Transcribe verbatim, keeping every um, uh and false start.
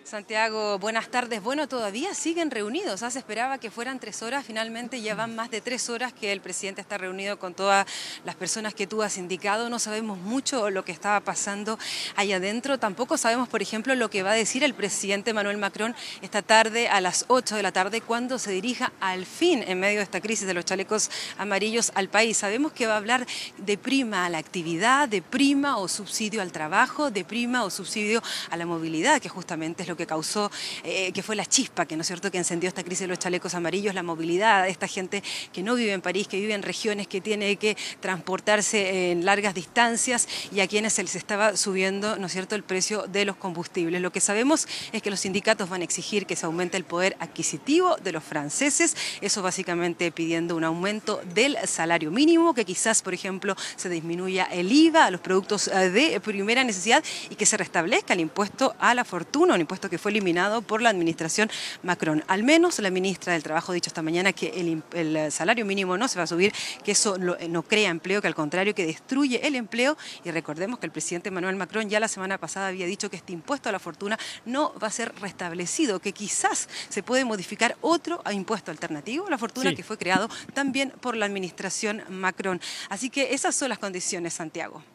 Santiago, buenas tardes. Bueno, todavía siguen reunidos. ¿ah? Se esperaba que fueran tres horas, finalmente ya van más de tres horas que el presidente está reunido con todas las personas que tú has indicado. No sabemos mucho lo que estaba pasando allá adentro. Tampoco sabemos, por ejemplo, lo que va a decir el presidente Emmanuel Macron esta tarde a las ocho de la tarde cuando se dirija al fin, en medio de esta crisis de los chalecos amarillos, al país. Sabemos que va a hablar de prima a la actividad, de prima o subsidio al trabajo, de prima o subsidio a la movilidad, que justamente es lo que causó, eh, que fue la chispa, que no es cierto, que encendió esta crisis de los chalecos amarillos, la movilidad de esta gente que no vive en París, que vive en regiones, que tiene que transportarse en largas distancias y a quienes se les estaba subiendo, no es cierto, el precio de los combustibles. Lo que sabemos es que los sindicatos van a exigir que se aumente el poder adquisitivo de los franceses, eso básicamente pidiendo un aumento del salario mínimo, que quizás, por ejemplo, se disminuya el I V A a los productos de primera necesidad y que se restablezca el impuesto a la fortuna, un impuesto que fue eliminado por la administración Macron. Al menos la ministra del Trabajo ha dicho esta mañana que el, el salario mínimo no se va a subir, que eso lo, no crea empleo, que al contrario, que destruye el empleo. Y recordemos que el presidente Emmanuel Macron ya la semana pasada había dicho que este impuesto a la fortuna no va a ser restablecido, que quizás se puede modificar otro impuesto alternativo a la fortuna Sí. que fue creado también por la administración Macron. Así que esas son las condiciones, Santiago.